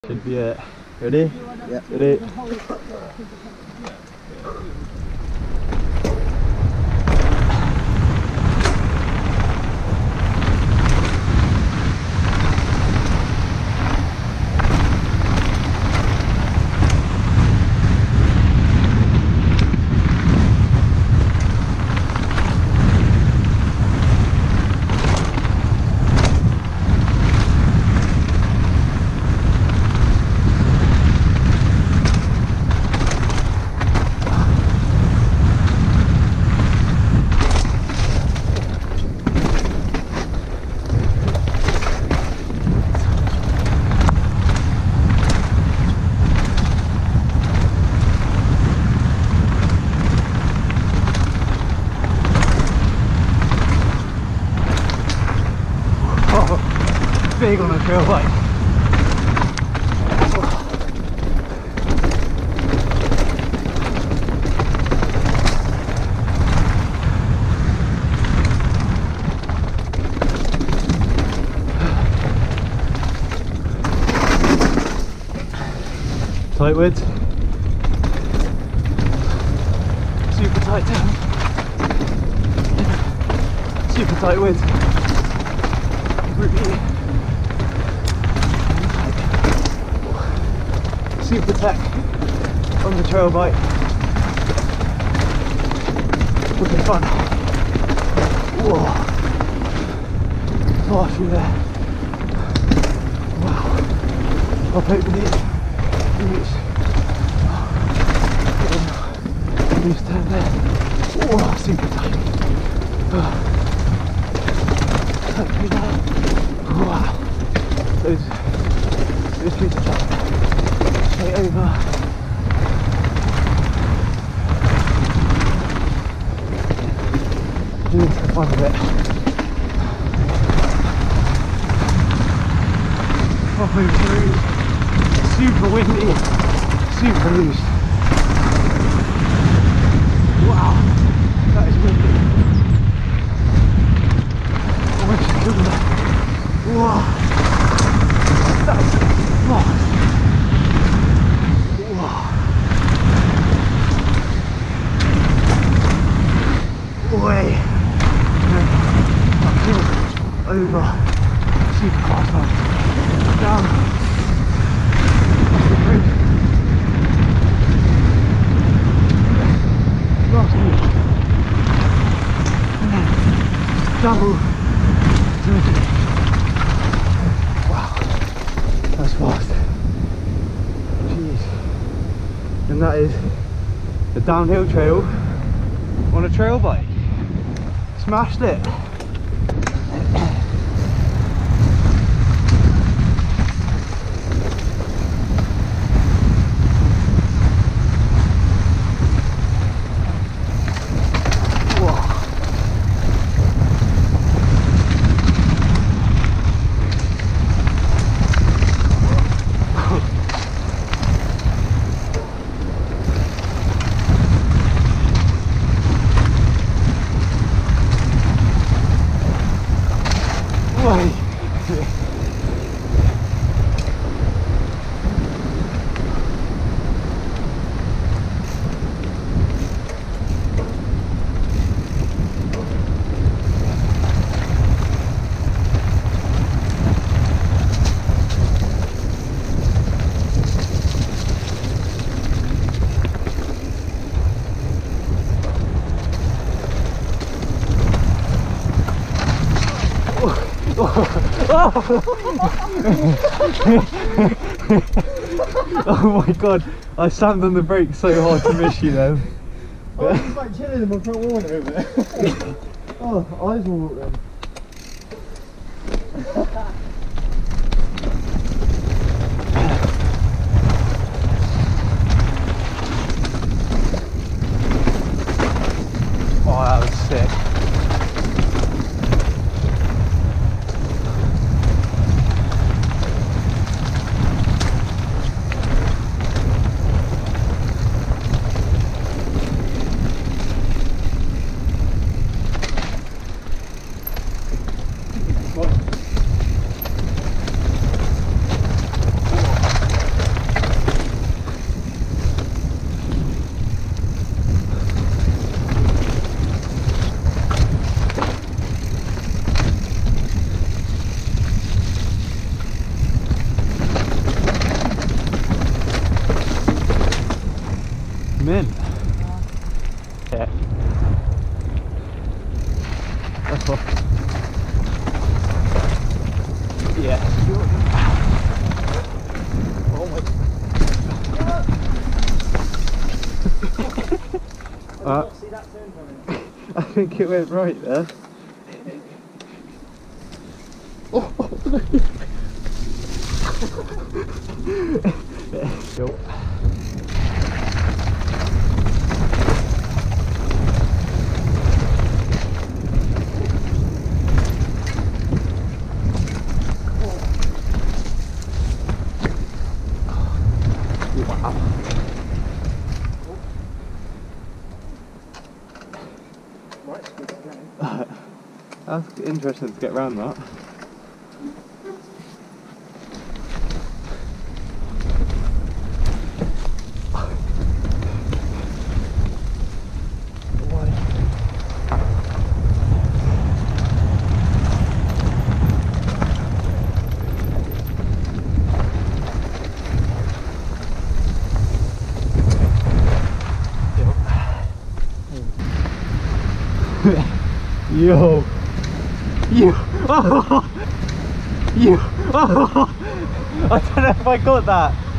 Should be it. Ready? Yeah. Ready? Big on a trail bike. Tight width. Super tight down. Super tight width. Super tech on the trail bike. Looking fun. Whoa. Far through there. Wow. Up over these roots. Loose down there. Whoa, super tight. Tight through there. Wow. Those roots are tight. Straight over. Doing some fun of it. Proper through. Super windy. Super loose. Wow. That is windy. I wish I could have. Wow. That's fast. Way uphill, over, super fast man, down, off the bridge, last move, and then double, wow, that's fast, jeez, and that is the downhill trail on a trail bike. Smashed it. Oh my god, I slammed on the brakes so hard to miss you then. I was just like chilling in my front lawn over there. Oh, eyes will walk then. Oh, that was sick. in. Yeah. Oh. Yeah. Oh my. See that turn coming? I think it went right there. Oh, Go. Wow. Right, it's good to go. That's interesting to get around that. Yo! You! Oh! You! Oh! I don't know if I got that!